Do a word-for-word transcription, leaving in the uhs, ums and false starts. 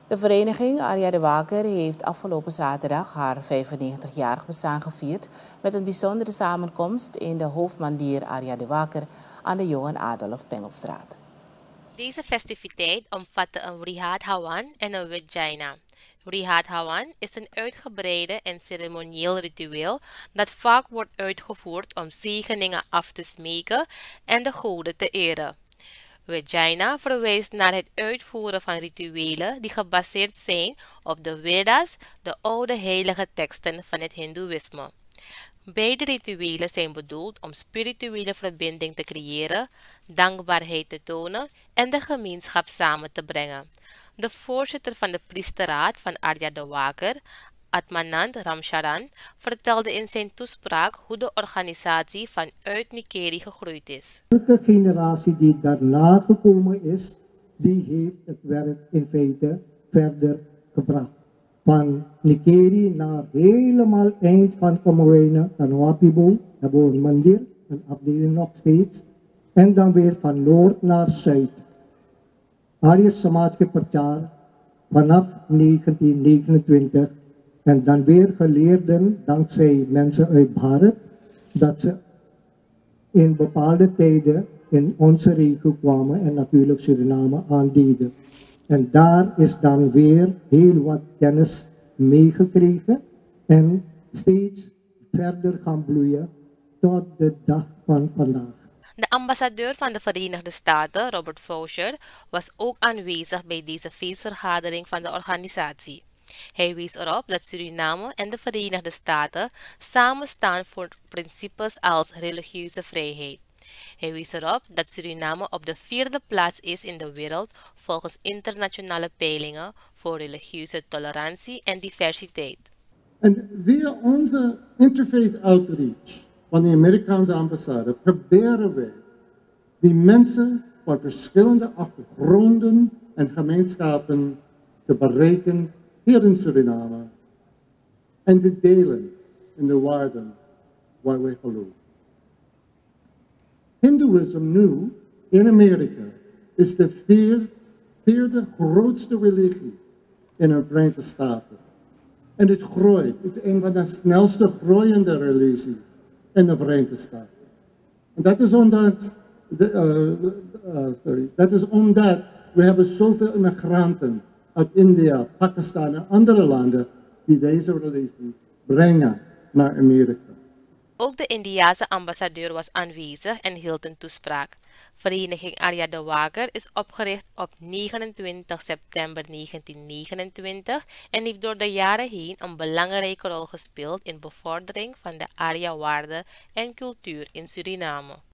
De vereniging Arya Dwaker heeft afgelopen zaterdag haar vijfennegentigjarig bestaan gevierd met een bijzondere samenkomst in de hoofdmandier Arya Dwaker aan de Johan Adolf Pengelstraat. Deze festiviteit omvatte een Vrihat Hawan en een Vijayana. Vrihat Hawan is een uitgebreide en ceremonieel ritueel dat vaak wordt uitgevoerd om zegeningen af te smeken en de goden te eren. Vijayana verwijst naar het uitvoeren van rituelen die gebaseerd zijn op de Vedas, de oude heilige teksten van het Hindoeïsme. Beide rituelen zijn bedoeld om spirituele verbinding te creëren, dankbaarheid te tonen en de gemeenschap samen te brengen. De voorzitter van de priesterraad van Arya Dwaker, Atmanand Ramcharan, vertelde in zijn toespraak hoe de organisatie vanuit Nikeri gegroeid is. De generatie die daarna gekomen is, die heeft het werk in feite verder gebracht. Van Nikeri naar helemaal eind van Komowena, Tanwapibo, naar Mandir, een afdeling nog steeds. En dan weer van noord naar zuid. Arya Samaj ke Prachar vanaf negentien negenentwintig. En dan weer geleerden, dankzij mensen uit Bharat, dat ze in bepaalde tijden in onze regio kwamen en natuurlijk Suriname aandeden. En daar is dan weer heel wat kennis meegekregen en steeds verder gaan bloeien tot de dag van vandaag. De ambassadeur van de Verenigde Staten, Robert Faucher, was ook aanwezig bij deze feestvergadering van de organisatie. Hij wees erop dat Suriname en de Verenigde Staten samen staan voor principes als religieuze vrijheid. Hij wees erop dat Suriname op de vierde plaats is in de wereld volgens internationale peilingen voor religieuze tolerantie en diversiteit. En via onze interfaith outreach van de Amerikaanse ambassade proberen wij die mensen van verschillende achtergronden en gemeenschappen te bereiken hier in Suriname en te delen in de waarden waar wij geloven. Hindoeïsme nu in Amerika is de vier, vierde grootste religie in de Verenigde Staten. En het groeit. Het is een van de snelste groeiende religies in de Verenigde Staten. En dat is omdat, de, uh, uh, sorry, dat is omdat we hebben zoveel immigranten uit India, Pakistan en andere landen die deze religie brengen naar Amerika. Ook de Indiase ambassadeur was aanwezig en hield een toespraak. Vereniging Arya Dwaker is opgericht op negenentwintig september negentien negenentwintig en heeft door de jaren heen een belangrijke rol gespeeld in bevordering van de Arya-waarden en cultuur in Suriname.